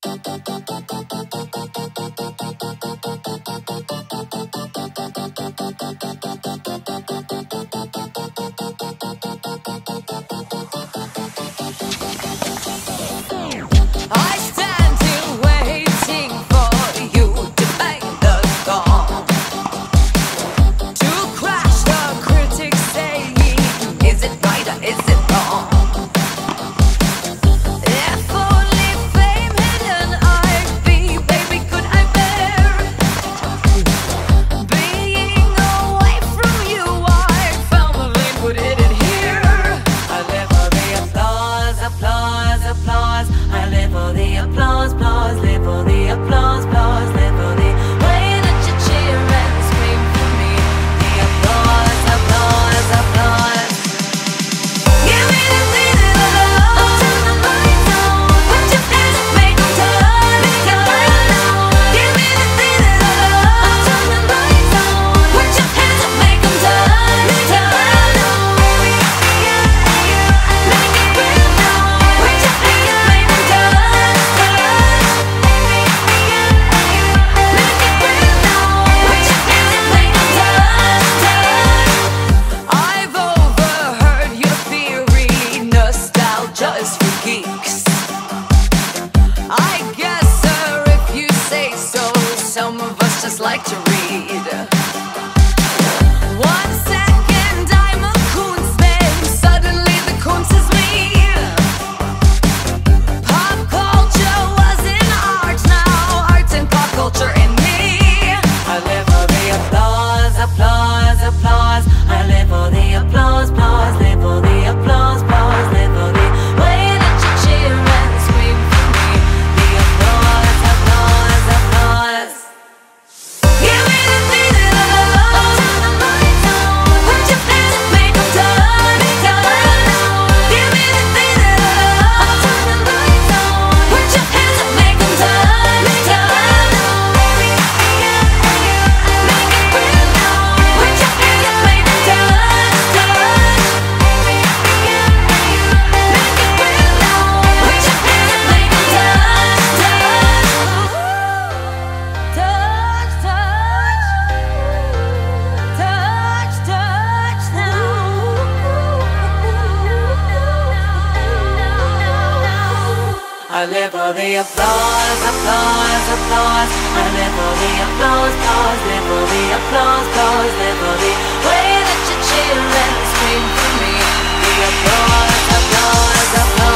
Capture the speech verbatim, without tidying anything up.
Like to read. One second I'm a Kunstman, suddenly the Kunst is me. Pop culture was in art, now art and pop culture in me. I live for the applause, applause, applause. I live for the applause, applause, live for the applause, applause, live for the way that you cheer and scream for me. The applause, applause, applause. I live for the applause, applause, applause. I live for the applause, applause, live for the applause, applause, live for the way that you cheer and scream for me. The applause, applause, applause.